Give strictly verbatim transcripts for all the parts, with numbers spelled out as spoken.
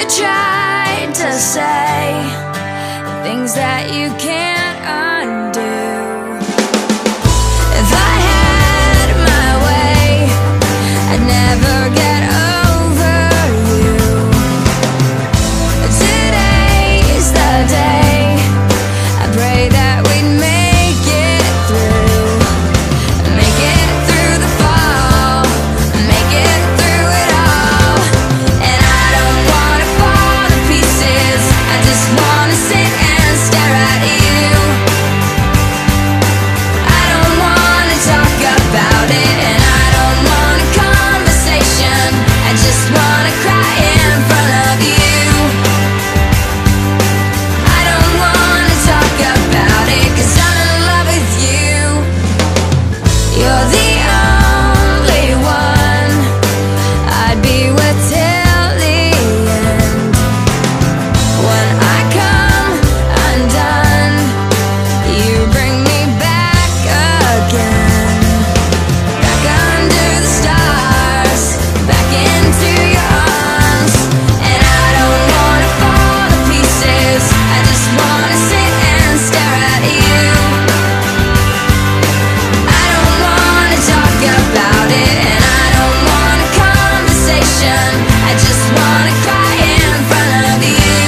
You tried to say things that you can't undo. If I had my way, I'd never get over you. Today's the day, I pray that we'd make it through. Make it through the fall, make it through it all. And I don't wanna fall to pieces, I just wanna sit and stare at you. I don't wanna talk about it, and I don't want a conversation, I just wanna cry in front of you. I don't wanna talk about it, 'cause I'm in love with you. You're the only one I'd be with till the end. When I come undone, you bring me back again. Back under the stars, back into your arms. And I don't wanna fall to pieces, I just wanna sit and stare at you. I don't wanna talk about it, and I don't want a conversation, I just wanna cry in front of you.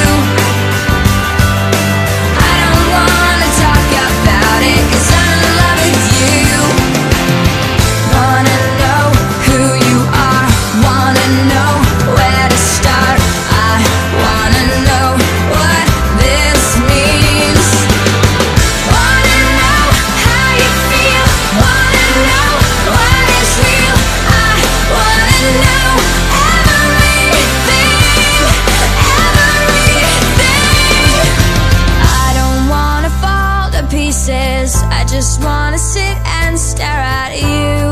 I don't wanna talk about it, 'cause I'm in love with you. Wanna know who you are, wanna know where to start. I wanna know what this means. Wanna know how you feel, wanna know what is real. I wanna know everything, everything. I don't wanna fall to pieces, I just wanna sit and stare at you.